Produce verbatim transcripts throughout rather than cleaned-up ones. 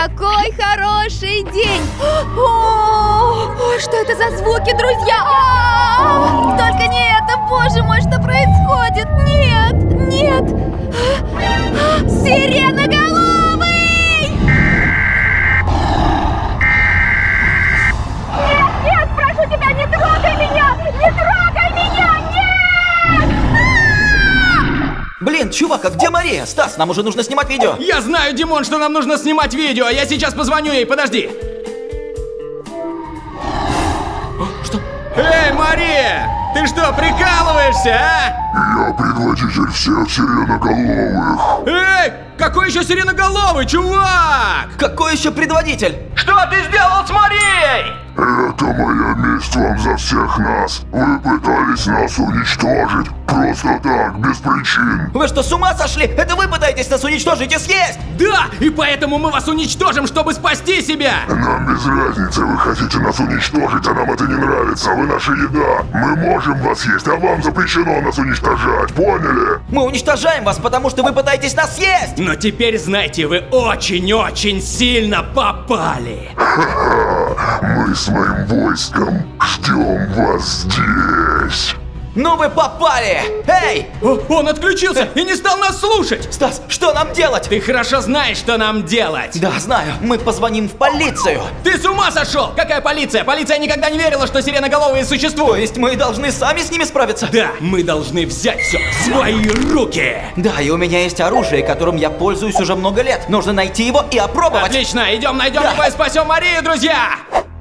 Какой хороший день! О, о, что это за звуки, друзья? А-а-а! Только не это, боже мой, что происходит? Нет, нет! Сиреноголовый! Нет, нет, прошу тебя, не трогай меня! Не трогай меня! Нет! Блин, чувак, а где Мария? Стас, нам уже нужно снимать видео. Я знаю, Димон, что нам нужно снимать видео. Я сейчас позвоню ей, подожди. Что? Эй, Мария! Ты что, прикалываешься, а? Я предводитель всех сиреноголовых. Эй, какой еще сиреноголовый, чувак? Какой еще предводитель? Что ты сделал с Марией? Это моя месть вам за всех нас. Вы пытались нас уничтожить. Просто так, без причин. Вы что, с ума сошли? Это вы пытаетесь нас уничтожить и съесть? Да, и поэтому мы вас уничтожим, чтобы спасти себя. Нам без разницы, вы хотите нас уничтожить, а нам это не нравится. Вы наша еда. Мы можем вас есть, а вам запрещено нас уничтожать. Поняли? Мы уничтожаем вас, потому что вы пытаетесь нас съесть! Но теперь, знаете, вы очень-очень сильно попали. Мы с моим войском ждем вас здесь. Ну вы попали! Эй! О, он отключился и не стал нас слушать! Стас, что нам делать? Ты хорошо знаешь, что нам делать! Да, знаю. Мы позвоним в полицию. Ты с ума сошел! Какая полиция? Полиция никогда не верила, что сиреноголовые То существуют! есть мы должны сами с ними справиться? Да, мы должны взять все в свои руки! Да, и у меня есть оружие, которым я пользуюсь уже много лет. Нужно найти его и опробовать. Отлично, идем найдем Да. его и спасем Марию, друзья!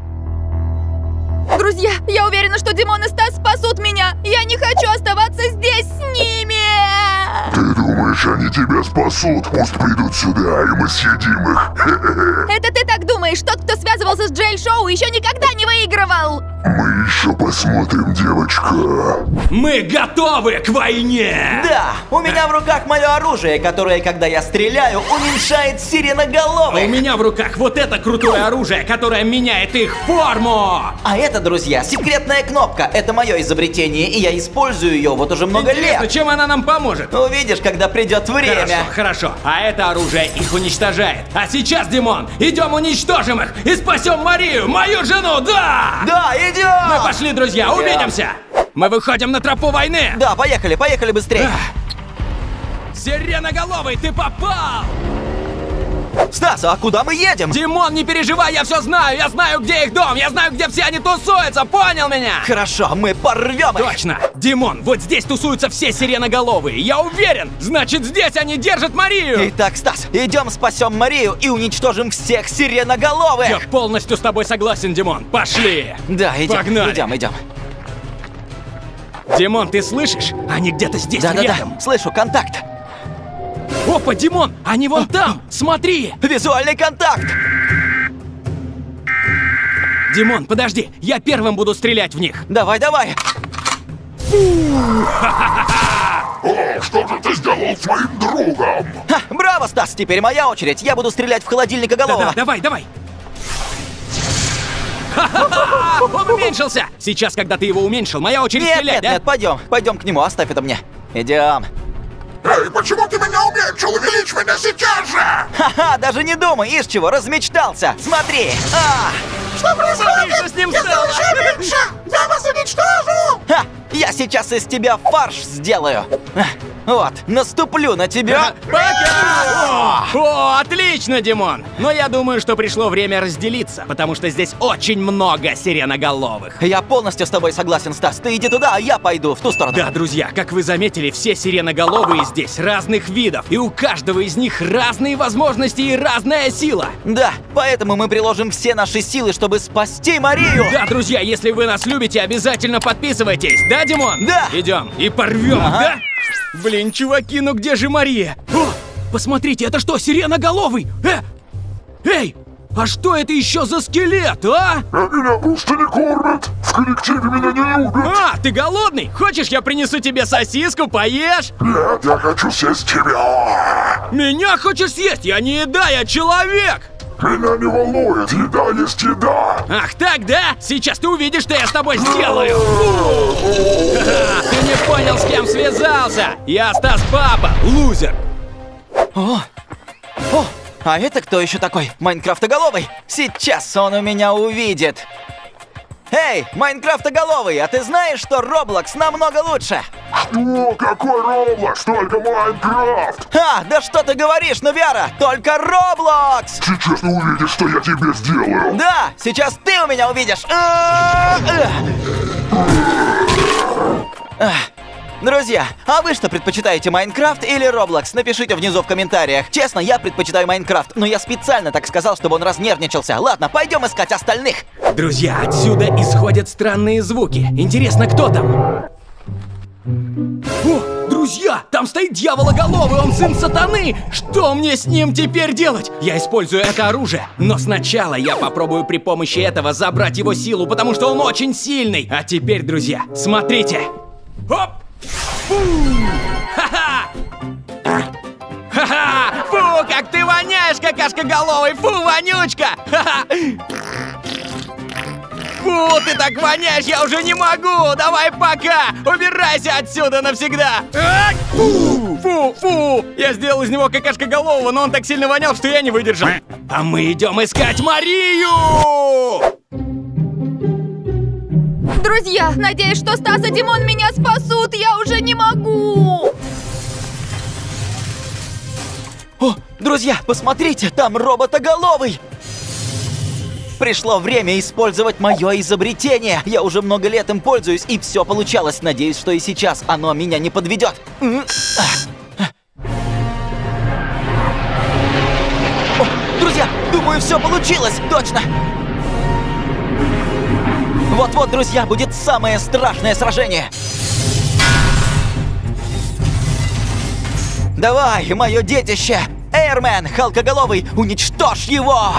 Друзья, я уверена, что Димон и Стас спасут меня. Я не хочу оставаться здесь с ними. Ты думаешь, они тебя спасут? Пусть придут сюда, и мы съедим их. Это ты так думаешь? Тот, кто связывался с Джейл Шоу, еще никогда не выигрывал. Мы еще посмотрим, девочка. Мы готовы к войне! Да, у меня в руках мое оружие, которое, когда я стреляю, уменьшает сиреноголовых. У меня в руках вот это крутое оружие, которое меняет их форму! А это, друзья, секретная кнопка. Это мое изобретение, и я использую ее вот уже много Интересно, лет. чем она нам поможет? Увидишь, когда придет время. Хорошо, хорошо. А это оружие их уничтожает. А сейчас, Димон, идем уничтожим их и спасем Марию, мою жену, да! Да, идем! Мы пошли, друзья, Идем. увидимся! Мы выходим на тропу войны! Да, поехали, поехали быстрее. Сиреноголовый, ты попал! Стас, а куда мы едем? Димон, не переживай, я все знаю! Я знаю, где их дом! Я знаю, где все они тусуются! Понял меня? Хорошо, мы порвем их. Точно! Димон, вот здесь тусуются все сиреноголовые! Я уверен! Значит, здесь они держат Марию! Итак, Стас, идем спасем Марию и уничтожим всех сиреноголовых. Я полностью с тобой согласен, Димон! Пошли! Да, идем, Погнали. идем, идем. Димон, ты слышишь? Они где-то здесь рядом! Да-да-да, слышу, контакт. Опа, Димон, они вон там! Смотри! Визуальный контакт. Димон, подожди, я первым буду стрелять в них! Давай, давай. О, что же ты сделал с моим другом? Ха, браво, Стас, теперь моя очередь. Я буду стрелять в холодильникоголового. Да-да, давай, давай! Ха-ха-ха! Он уменьшился! Сейчас, когда ты его уменьшил, моя очередь Нет, стрелять, нет, да? нет, пойдем, пойдем к нему, оставь это мне. Идем. Эй, почему ты меня уменьшил? Увеличь меня сейчас же! Ха-ха, даже не думай, ишь чего, размечтался. Смотри. А! Что происходит? Смотри, что с ним Я стало. стал еще меньше! Я вас уничтожу! Ха! Я сейчас из тебя фарш сделаю. А, вот, наступлю на тебя. Пока! О, отлично, Димон! Но я думаю, что пришло время разделиться, потому что здесь очень много сиреноголовых. Я полностью с тобой согласен, Стас. Ты иди туда, а я пойду в ту сторону. Да, друзья, как вы заметили, все сиреноголовые здесь разных видов, и у каждого из них разные возможности и разная сила. Да, поэтому мы приложим все наши силы, чтобы спасти Марию. Да, друзья, если вы нас любите, обязательно подписывайтесь. Да, Димон? Да. Идем и порвем, Ага. да? Блин, чуваки, ну где же Мария? О, посмотрите, это что, сиреноголовый? Э, эй, а что это еще за скелет, а? А меня просто не кормят! В коллективе меня не любят! А, ты голодный? Хочешь, я принесу тебе сосиску, поешь? Нет, я хочу съесть тебя! Меня хочешь съесть? Я не еда, я человек! Меня не волнует, еда есть еда! Ах так, да? Сейчас ты увидишь, что я с тобой сделаю! Ха-ха, ты не понял, с кем связался! Я Стас Папа, лузер! О, о, А это кто еще такой? Майнкрафтоголовый? Сейчас он у меня увидит. Эй, Майнкрафтоголовый, а ты знаешь, что Роблокс намного лучше? Что? Какой Роблокс? Только Майнкрафт! А, да что ты говоришь, Нувиара? Только Роблокс! Сейчас ты увидишь, что я тебе сделаю! Да, сейчас ты у меня увидишь! А, а. А. Друзья, а вы что предпочитаете, Майнкрафт или Роблокс? Напишите внизу в комментариях. Честно, я предпочитаю Майнкрафт, но я специально так сказал, чтобы он разнервничался. Ладно, пойдем искать остальных. Друзья, отсюда исходят странные звуки. Интересно, кто там? О, друзья, там стоит дьявологоловый, он сын сатаны! Что мне с ним теперь делать? Я использую это оружие, но сначала я попробую при помощи этого забрать его силу, потому что он очень сильный. А теперь, друзья, смотрите. Оп! Фу! Ха-ха! Ха-ха! Фу, как ты воняешь, какашкоголовый! Фу, вонючка! Ха-ха! Фу, ты так воняешь, я уже не могу! Давай пока! Убирайся отсюда навсегда! А! Фу, фу, фу! Я сделал из него какашкоголового, но он так сильно вонял, что я не выдержал. А мы идем искать Марию! Друзья, надеюсь, что Стас и Димон меня спасут. Я уже не могу. О, друзья, посмотрите, там роботоголовый! Пришло время использовать мое изобретение. Я уже много лет им пользуюсь, и все получалось. Надеюсь, что и сейчас оно меня не подведет. О, друзья, думаю, все получилось, точно! Вот-вот, друзья, будет самое страшное сражение. Давай, мое детище! Эйрмен, Халкоголовый, уничтожь его!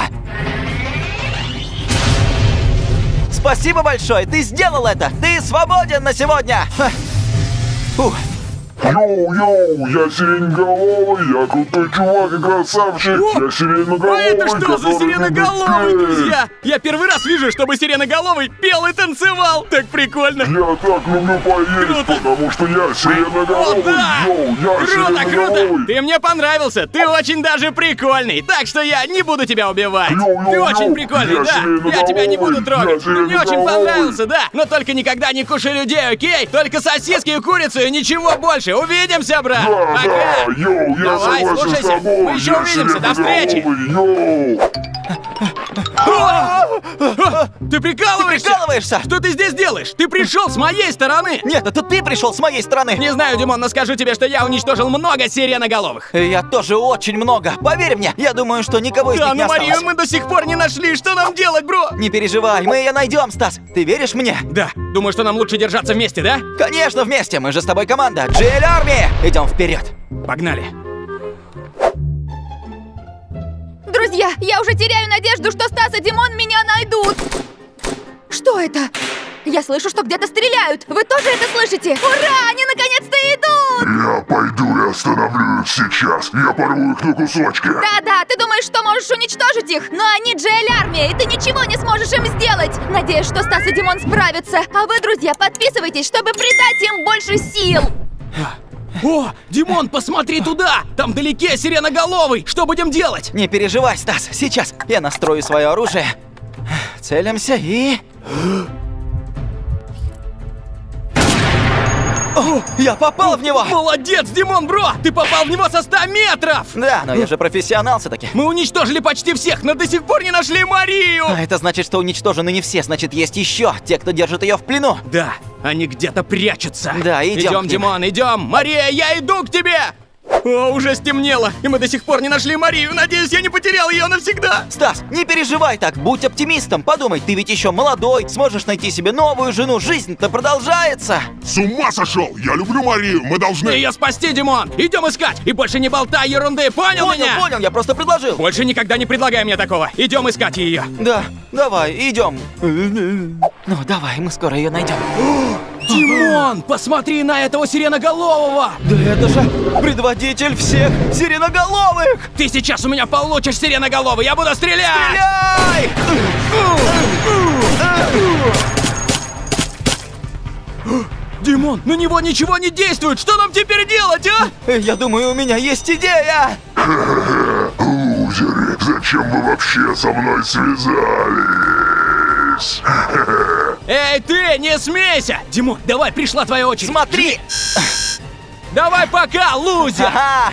Спасибо большое, ты сделал это! Ты свободен на сегодня! Фух. Йоу-йоу, я сиреноголовый, я крутой чувак и красавчик, О, я сиреноголовый, а это что за который сиреноголовый, любит друзья? Я первый раз вижу, чтобы сиреноголовый пел и танцевал. Так прикольно. Я так люблю поесть, Круто. потому что я сиреноголовый, О, да! йоу, я Круто, круто! сиреноголовый. Ты мне понравился, ты очень даже прикольный, так что я не буду тебя убивать. Йоу-йоу-йоу, Ты очень прикольный, я да. Я тебя не буду сиреноголовый, трогать. я Ты мне очень сиреноголовый. понравился, да. Но только никогда не кушай людей, окей? Только сосиски и курицу и ничего больше. Увидимся, брат. Да, Пока. да, йоу, я Давай, согласен с слушайся. тобой, Мы еще я увидимся, до встречи. сиреноголовый, йоу. А, Ты прикалываешься? Ты прикалываешься? Что ты здесь делаешь? Ты пришел с моей стороны. Нет, это ты пришел с моей стороны. Не знаю, Димон, но скажу тебе, что я уничтожил много сиреноголовых. Я тоже очень много. Поверь мне, я думаю, что никого из Да, них не но Марию осталось. мы до сих пор не нашли. Что нам делать, бро? Не переживай, мы ее найдем, Стас. Ты веришь мне? Да, думаю, что нам лучше держаться вместе, да? Конечно, вместе. Мы же с тобой команда. джи эл Army. Идем вперед. Погнали. Друзья, я уже теряю надежду, что Стас и Димон меня найдут. Что это? Я слышу, что где-то стреляют. Вы тоже это слышите? Ура! Они наконец-то идут! Я пойду и остановлю их сейчас. Я порву их на кусочки. Да-да, ты думаешь, что можешь уничтожить их? Но они джи эл Army, и ты ничего не сможешь им сделать. Надеюсь, что Стас и Димон справятся. А вы, друзья, подписывайтесь, чтобы придать им больше сил. О, Димон, посмотри туда! Там вдалеке сиреноголовый! Что будем делать? Не переживай, Стас. Сейчас я настрою свое оружие. Целимся и... О, я попал в него! Молодец, Димон, бро! Ты попал в него со ста метров! Да, но я же профессионал все-таки. Мы уничтожили почти всех, но до сих пор не нашли Марию! А это значит, что уничтожены не все, значит, есть еще те, кто держит ее в плену. Да, они где-то прячутся. Да, идем к Идем, ним. Димон, идем! Мария, я иду к тебе! О, уже стемнело, и мы до сих пор не нашли Марию. Надеюсь, я не потерял ее навсегда. Стас, не переживай так, будь оптимистом. Подумай, ты ведь еще молодой, сможешь найти себе новую жену, жизнь-то продолжается. С ума сошел! Я люблю Марию, мы должны... Ее спасти, Димон! Идем искать! И больше не болтай ерунды, понял, Понял, меня? понял, я просто предложил. Больше никогда не предлагай мне такого. Идем искать ее. Да, давай, идем. Ну, давай, мы скоро ее найдем. Димон, посмотри на этого сиреноголового! Да это же предводитель всех сиреноголовых! Ты сейчас у меня получишь сиреноголовый, я буду стрелять! Стреляй! Димон, на него ничего не действует! Что нам теперь делать, а? Я думаю, у меня есть идея! лузеры! Зачем вы вообще со мной связались? Эй, ты, не смейся! Димон, давай, пришла твоя очередь. Смотри! Давай пока, лузер! Ага!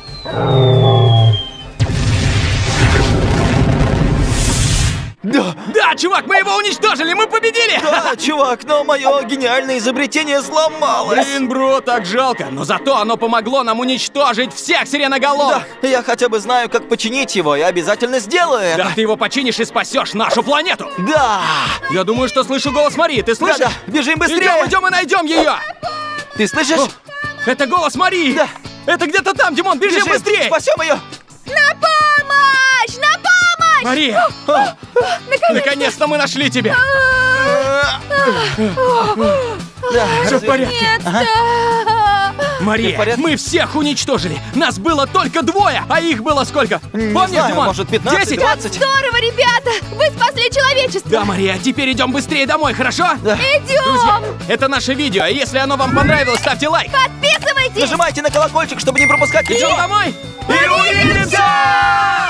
Да! Да, чувак, мы его уничтожили, мы победили! Да, чувак, но мое гениальное изобретение сломалось! Блин, бро, так жалко, но зато оно помогло нам уничтожить всех сиреноголовых! Да, я хотя бы знаю, как починить его, и обязательно сделаю это! Да, ты его починишь и спасешь нашу планету! Да! Я думаю, что слышу голос Марии, ты слышишь? Да-да, бежим быстрее! Идем, идем и найдем ее! Ты слышишь? О, это голос Марии! Да. Это где-то там, Димон, бежим, Бежим, быстрее! спасем ее! На помощь! На помощь! Мария! А, Наконец-то мы нашли тебя! да, Все в порядке. Нет-то! Мария, Ты в порядке? мы всех уничтожили! Нас было только двое, а их было сколько? Не Помнишь, знаю, Димон? может, пятнадцать, десять? двадцать? Здорово, ребята! Вы спасли человечество! Да, Мария, теперь идем быстрее домой, хорошо? Да. Идем! Друзья, это наше видео, и если оно вам понравилось, ставьте лайк. Подписывайтесь! Нажимайте на колокольчик, чтобы не пропускать Идем видео! домой! И увидимся!